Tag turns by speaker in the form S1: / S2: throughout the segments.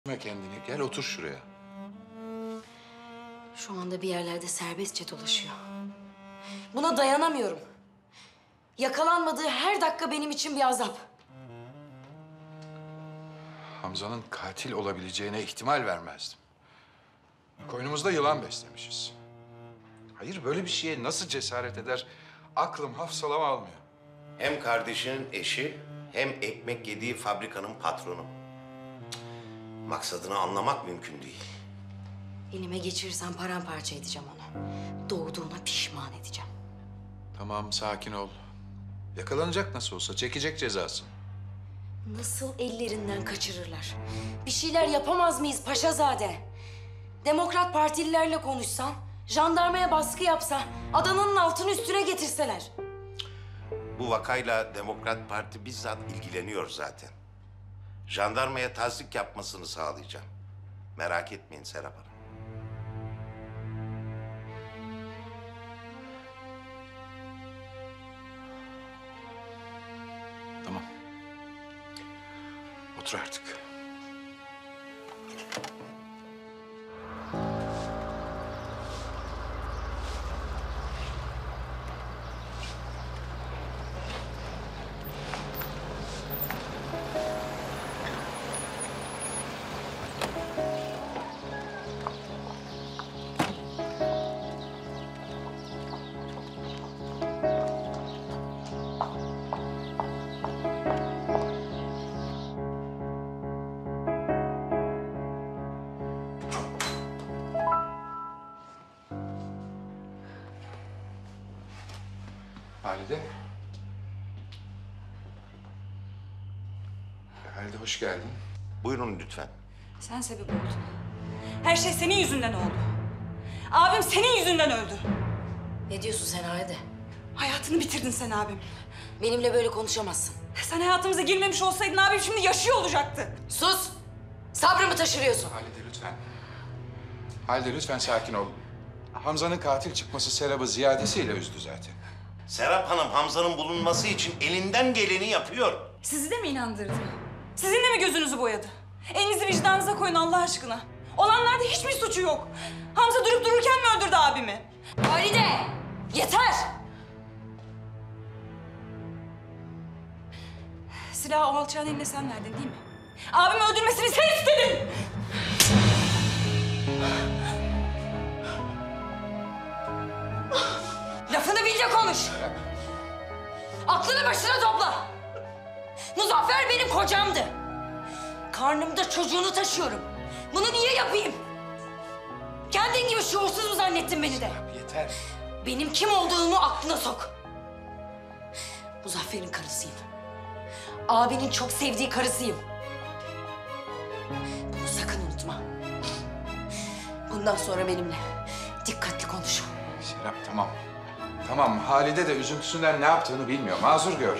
S1: Kendini. Gel otur şuraya.
S2: Şu anda bir yerlerde serbestçe dolaşıyor. Buna dayanamıyorum. Yakalanmadığı her dakika benim için bir azap.
S1: Hamza'nın katil olabileceğine ihtimal vermezdim. Koynumuzda yılan beslemişiz. Hayır, böyle bir şeye nasıl cesaret eder? Aklım hafsalam almıyor.
S3: Hem kardeşinin eşi hem ekmek yediği fabrikanın patronu. Maksadını anlamak mümkün değil.
S2: Elime geçirirsem paramparça edeceğim onu. Doğduğuna pişman edeceğim.
S1: Tamam, sakin ol. Yakalanacak nasıl olsa, çekecek cezasını.
S2: Nasıl ellerinden kaçırırlar? Bir şeyler yapamaz mıyız Paşazade? Demokrat Partililerle konuşsan, jandarmaya baskı yapsa, Adana'nın altını üstüne getirseler.
S3: Bu vakayla Demokrat Parti bizzat ilgileniyor zaten. Jandarmaya tasdik yapmasını sağlayacağım. Merak etmeyin Serap Hanım.
S1: Tamam. Otur artık. Halide. Halide, hoş geldin.
S3: Buyurun lütfen.
S4: Sen sebep oldun. Her şey senin yüzünden oldu. Abim senin yüzünden öldü.
S2: Ne diyorsun sen Halide?
S4: Hayatını bitirdin sen abim.
S2: Benimle böyle konuşamazsın.
S4: Sen hayatımıza girmemiş olsaydın abim şimdi yaşıyor olacaktı.
S2: Sus! Sabrımı taşırıyorsun.
S1: Halide lütfen. Halide lütfen sakin ol. Hamza'nın katil çıkması Serap'ı ziyadesiyle üzdü zaten.
S3: Serap Hanım Hamza'nın bulunması için elinden geleni yapıyor.
S4: Sizi de mi inandırdı? Sizin de mi gözünüzü boyadı? Elinizi vicdanınıza koyun Allah aşkına. Olanlarda hiçbir suçu yok. Hamza durup dururken mi öldürdü abimi?
S2: Halide! Yeter!
S4: Silahı o alçağın eline sen verdin değil mi? Abimi öldürmesini sen istedin!
S2: Lafını bil de konuş. Aklını başına topla. Muzaffer benim kocamdı. Karnımda çocuğunu taşıyorum. Bunu niye yapayım? Kendin gibi şuursuz mu zannettin beni de?
S1: Yeter.
S2: Benim kim olduğumu aklına sok. Muzaffer'in karısıyım. Abinin çok sevdiği karısıyım. Bunu sakın unutma. Bundan sonra benimle dikkatli konuş.
S1: Serap, tamam. Tamam, Halide de üzüntüsünden ne yaptığını bilmiyor. Mazur gör.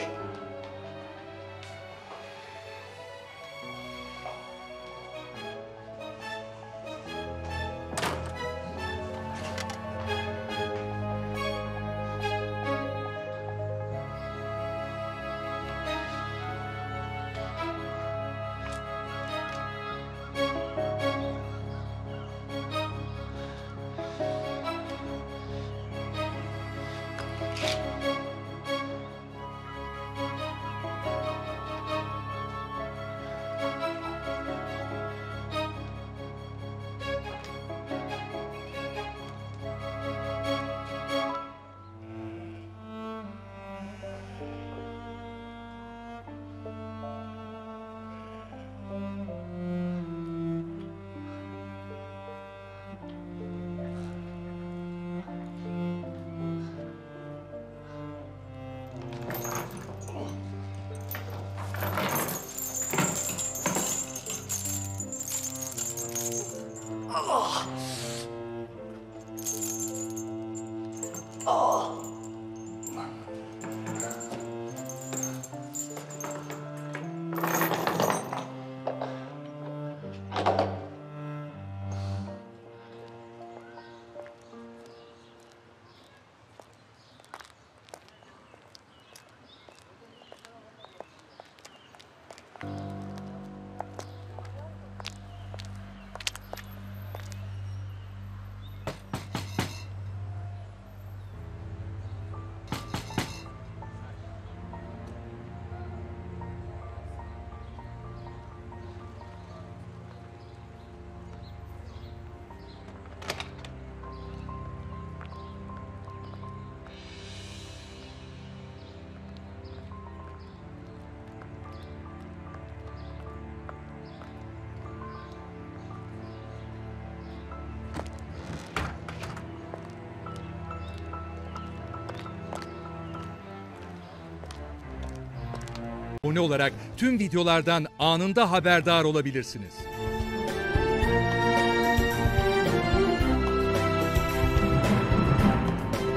S5: abone olarak tüm videolardan anında haberdar olabilirsiniz.